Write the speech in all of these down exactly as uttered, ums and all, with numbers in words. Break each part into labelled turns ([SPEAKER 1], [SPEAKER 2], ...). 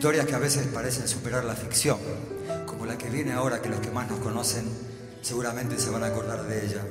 [SPEAKER 1] Historias que a veces parecen superar la ficción, como la que viene ahora, que los que más nos conocen seguramente se van a acordar de ella.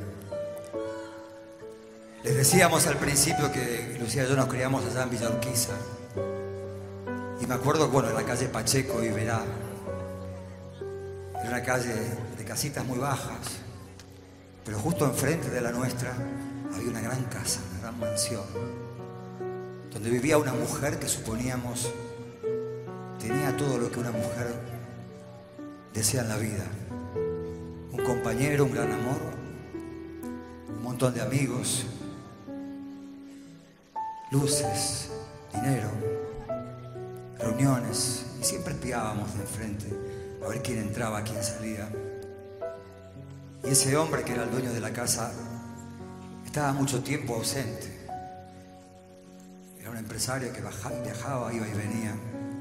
[SPEAKER 1] Les decíamos al principio que Lucía y yo nos criamos allá en Villa Urquiza. Y me acuerdo, bueno, en la calle Pacheco y Verá. Era una calle de casitas muy bajas, pero justo enfrente de la nuestra había una gran casa, una gran mansión, donde vivía una mujer que suponíamos tenía todo lo que una mujer desea en la vida. Un compañero, un gran amor, un montón de amigos, luces, dinero, reuniones, y siempre espiábamos de enfrente a ver quién entraba, quién salía. Y ese hombre que era el dueño de la casa estaba mucho tiempo ausente. Era un empresario que viajaba, iba y venía.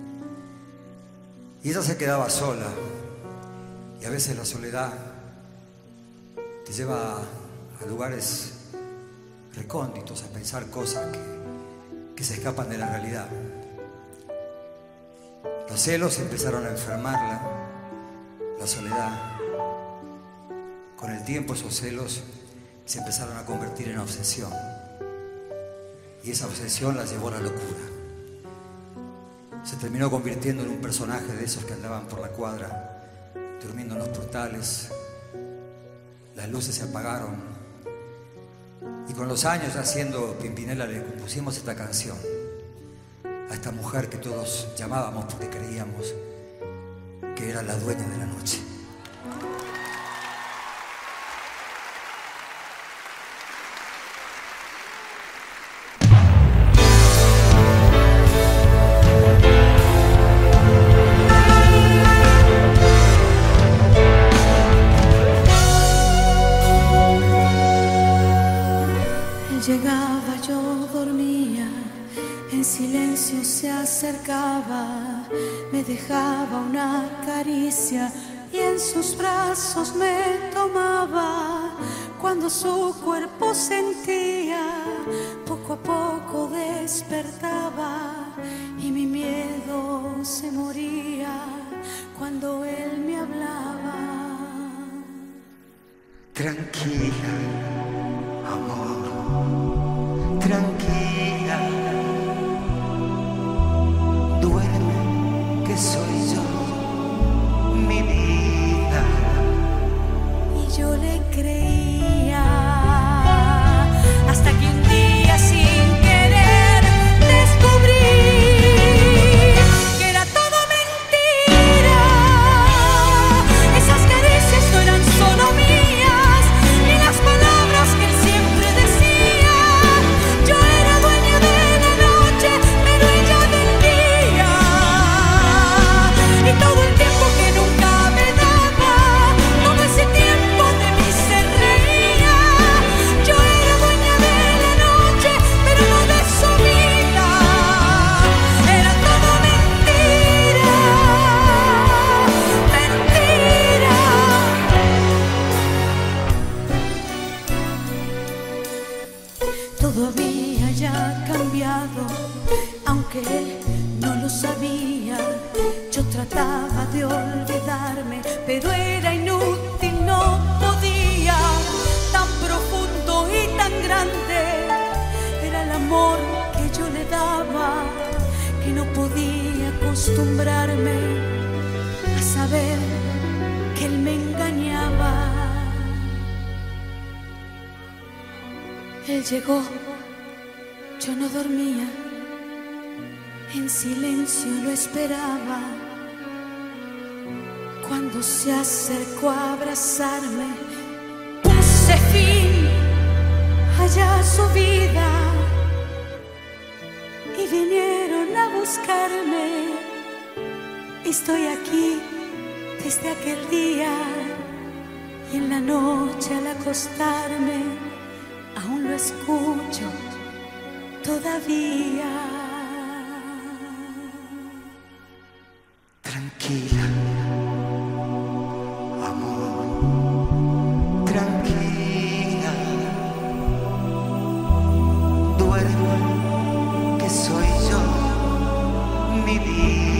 [SPEAKER 1] Y ella se quedaba sola. Y a veces la soledad te lleva a lugares recónditos, a pensar cosas que, que se escapan de la realidad. Los celos empezaron a enfermarla, la soledad. Con el tiempo esos celos se empezaron a convertir en obsesión. Y esa obsesión la llevó a la locura. Se terminó convirtiendo en un personaje de esos que andaban por la cuadra, durmiendo en los portales. Las luces se apagaron. Y con los años, ya siendo Pimpinela, le compusimos esta canción a esta mujer que todos llamábamos porque creíamos que era la dueña de la noche.
[SPEAKER 2] Llegaba, yo dormía, en silencio se acercaba, me dejaba una caricia y en sus brazos me tomaba. Cuando su cuerpo sentía, poco a poco despertaba y mi miedo se moría cuando él me hablaba.
[SPEAKER 1] Tranquila, amor, tranquila, duerme que soy yo, mi vida.
[SPEAKER 2] Y yo le creía, hasta que un día sin querer descubrí que era todo mentira. Esas caricias no eran solo mías, ni las palabras que él siempre decía. Yo era dueña de la noche, pero ella del día. Y todo el tiempo que nunca me daba, todo ese tiempo de mí se reía. Yo era dueña de la noche, pero no de su vida. Era todo mentira, mentira. Todo había ya cambiado, aunque él no lo sabía. Yo trataba de olvidarme, pero era inútil, no podía. Tan profundo y tan grande era el amor que yo le daba, que no podía acostumbrarme a saber que él me engañaba. Él llegó, yo no dormía, en silencio lo esperaba. Cuando se acercó a abrazarme, puse fin allá a su vida y vinieron a buscarme. Estoy aquí desde aquel día y en la noche al acostarme aún lo escucho todavía.
[SPEAKER 1] Tranquila, amor, tranquila, duerme que soy yo, mi vida.